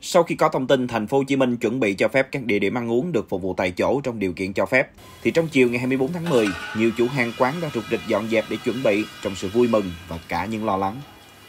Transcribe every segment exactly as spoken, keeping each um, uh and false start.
Sau khi có thông tin thành phố Hồ Chí Minh chuẩn bị cho phép các địa điểm ăn uống được phục vụ tại chỗ trong điều kiện cho phép, thì trong chiều ngày hai mươi bốn tháng mười, nhiều chủ hàng quán đã rục rịch dọn dẹp để chuẩn bị trong sự vui mừng và cả những lo lắng.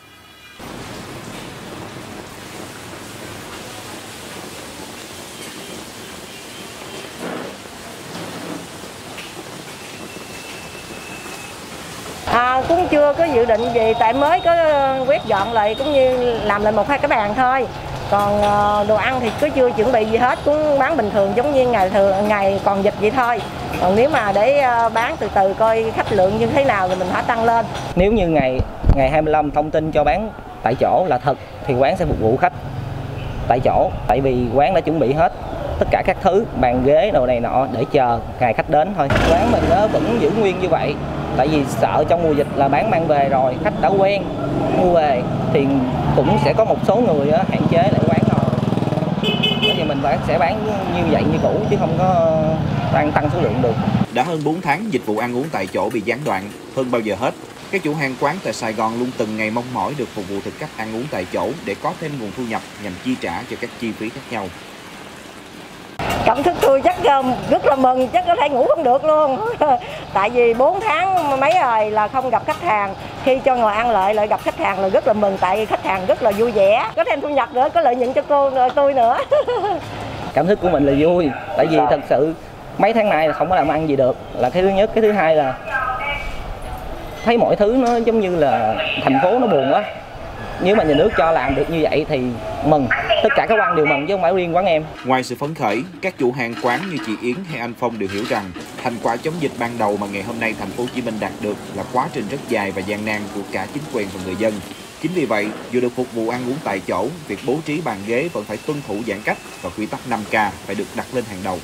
À, cũng chưa có dự định gì, tại mới có quét dọn lại cũng như làm lại một hai cái bàn thôi. Còn đồ ăn thì cứ chưa chuẩn bị gì hết, cũng bán bình thường giống như ngày thường ngày còn dịch vậy thôi. Còn nếu mà để bán từ từ coi khách lượng như thế nào thì mình phải tăng lên. Nếu như ngày ngày hai mươi lăm thông tin cho bán tại chỗ là thật thì quán sẽ phục vụ khách tại chỗ, tại vì quán đã chuẩn bị hết tất cả các thứ bàn ghế đồ này nọ để chờ ngày khách đến thôi. Quán mình nó vẫn giữ nguyên như vậy, tại vì sợ trong mùa dịch là bán mang về rồi khách đã quen mua về thì cũng sẽ có một số người đó, hạn chế lại quán thôi. Bởi vì mình sẽ bán như vậy như cũ chứ không có tăng tăng số lượng được. Đã hơn bốn tháng dịch vụ ăn uống tại chỗ bị gián đoạn, hơn bao giờ hết, các chủ hàng quán tại Sài Gòn luôn từng ngày mong mỏi được phục vụ thực khách ăn uống tại chỗ để có thêm nguồn thu nhập nhằm chi trả cho các chi phí khác nhau. Cảm thức tôi chắc rất là mừng, chắc có thể ngủ không được luôn. Tại vì bốn tháng mấy rồi là không gặp khách hàng, khi cho ngồi ăn lại lại gặp khách hàng là rất là mừng, tại vì khách hàng rất là vui vẻ, có thêm thu nhập nữa, có lợi nhuận cho cô tôi nữa. Cảm thức của mình là vui, tại vì thật sự mấy tháng nay là không có làm ăn gì được, là cái thứ nhất. Cái thứ hai là thấy mọi thứ nó giống như là thành phố nó buồn quá. Nếu mà nhà nước cho làm được như vậy thì mừng, tất cả các quán đều mừng chứ không phải riêng quán em. Ngoài sự phấn khởi, các chủ hàng quán như chị Yến hay anh Phong đều hiểu rằng thành quả chống dịch ban đầu mà ngày hôm nay thành phố Hồ Chí Minh đạt được là quá trình rất dài và gian nan của cả chính quyền và người dân. Chính vì vậy, dù được phục vụ ăn uống tại chỗ, việc bố trí bàn ghế vẫn phải tuân thủ giãn cách và quy tắc năm K phải được đặt lên hàng đầu.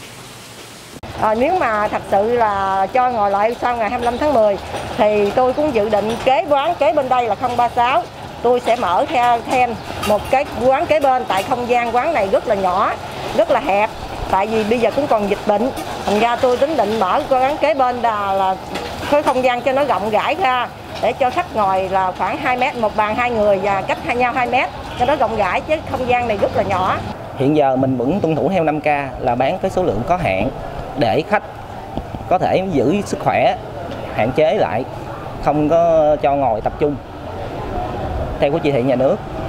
À, nếu mà thật sự là cho ngồi lại sau ngày hai mươi lăm tháng mười thì tôi cũng dự định kế quán kế bên đây là không ba sáu. Tôi sẽ mở theo thêm một cái quán kế bên, tại không gian quán này rất là nhỏ, rất là hẹp. Tại vì bây giờ cũng còn dịch bệnh, thành ra tôi tính định mở quán kế bên là, là cái không gian cho nó rộng rãi ra, để cho khách ngồi là khoảng hai mét, một bàn hai người và cách hai nhau hai mét, cho nó rộng rãi, chứ không gian này rất là nhỏ. Hiện giờ mình vẫn tuân thủ theo năm K là bán cái số lượng có hạn để khách có thể giữ sức khỏe, hạn chế lại, không có cho ngồi tập trung theo của chỉ thị nhà nước.